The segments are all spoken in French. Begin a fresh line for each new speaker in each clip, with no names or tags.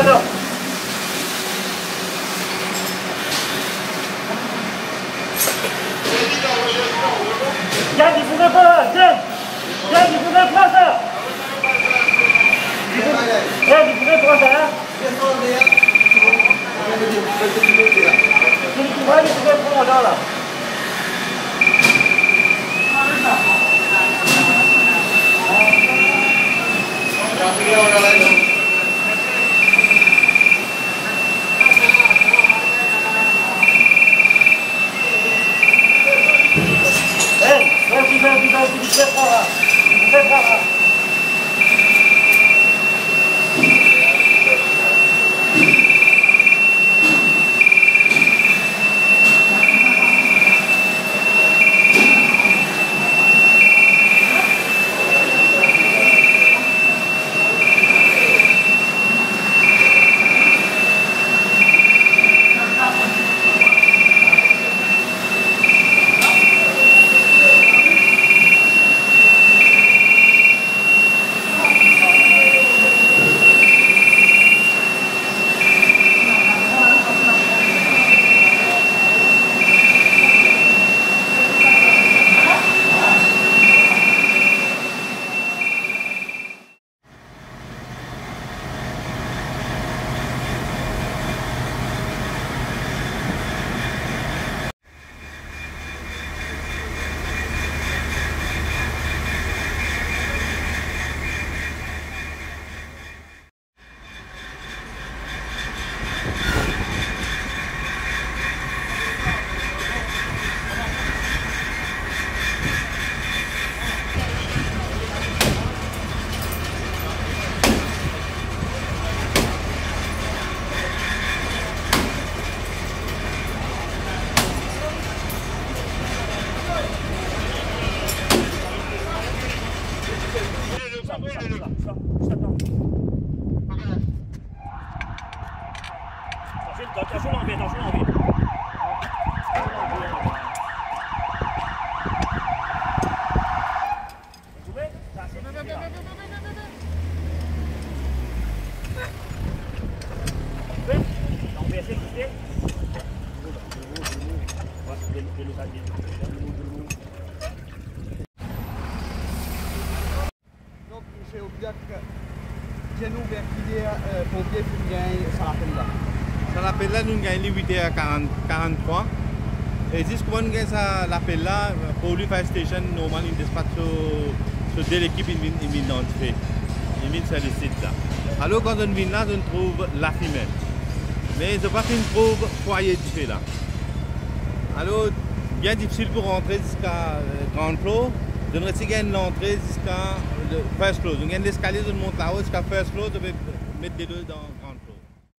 alors. Yann, il faudrait pas là, Yann, il faudrait pas ça. Yann, il faudrait pas ça, hein. Il faudrait prendre là. Attention l'envie, attention l'envie. Vous pouvez? On va essayer de quitter.
Donc, c'est au bloc Genou vers Filière, pompier, Fulgain, Salapella.
Salapella, nous gagnons 8h43. Et jusqu'à nous gagnons l'appel-là, pour lui Fire Station, normalement, il dispatche sur deux équipes, il vient d'entrer. Il vient sur le site là. Alors, quand on vient là, on trouve la femelle. Mais je vois qu'on trouve foyer du fait là. Alors, bien difficile pour rentrer jusqu'à Grand Floor. Je ne reste qu'à l'entrée jusqu'à First Floor. Donc, il y a l'escalier, je monte là-haut jusqu'à First Floor, je vais mettre les deux dans Grand Floor.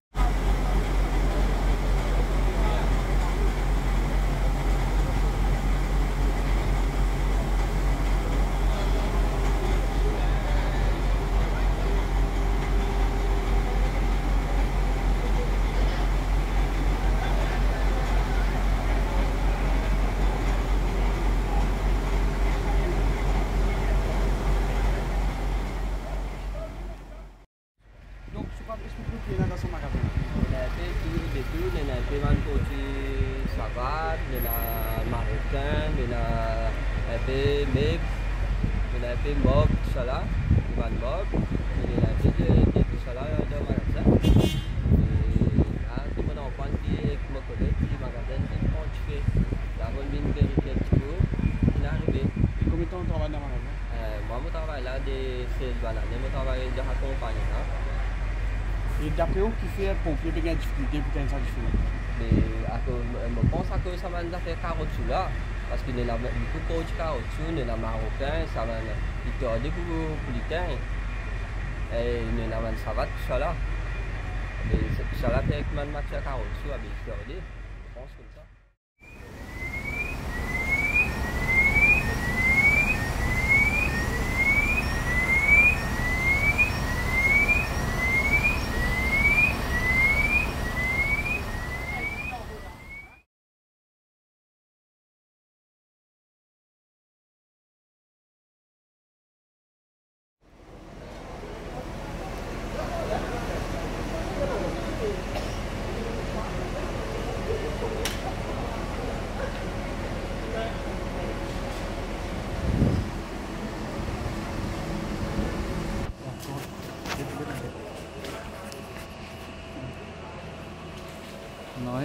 Mob, ça là, Ivan Mob, il est là, tout ça là, dans le magasin. Et tout le monde en prend avec mon collègue, le magasin, il prend du fait. Là, on vient vérifier un petit peu, il est arrivé.
Et combien de temps tu travailles dans le magasin?
Moi, je travaille là des 16 bananes, je travaille dans la compagnie.
Et d'après où qui fait pompier, il y a des difficultés pour qu'il y ait une difficulté?
Je pense que ça m'a fait carotte là. Parce qu'il y a beaucoup de caoutchouc, il y a marocain, ça va il y beaucoup politain. Et il y a une savate, tout ça là. Et tout ça là, avec ma matière caoutchouc, avec je pense comme ça.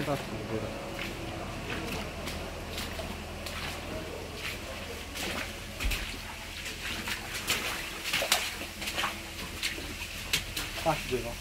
Passe devant.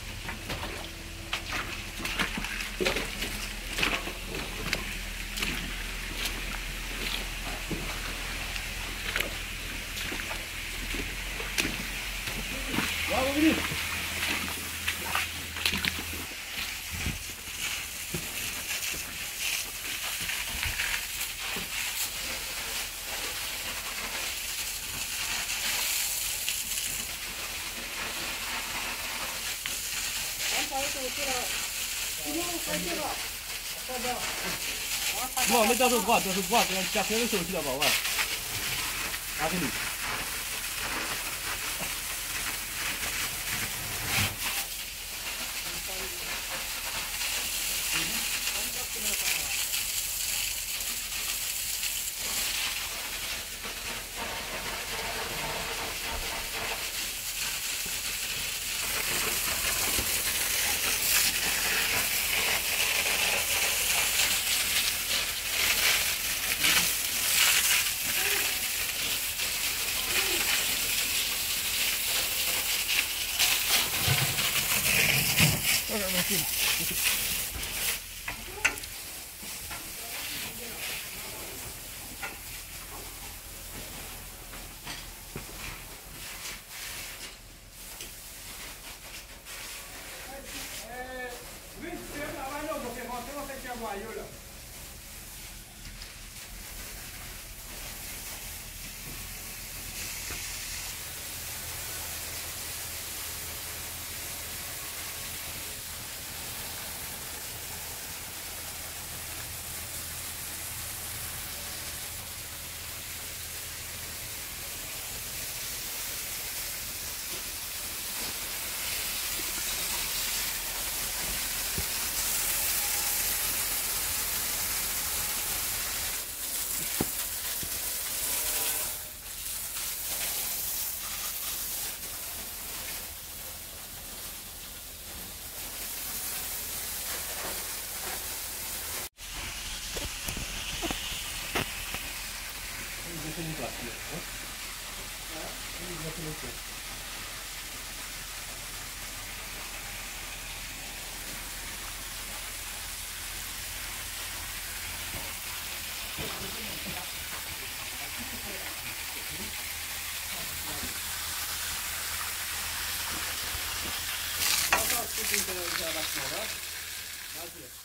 Bon, mais dans le droit, tu vas chercher le aussi là-bas, ouais. Allez.
Interrogação lá.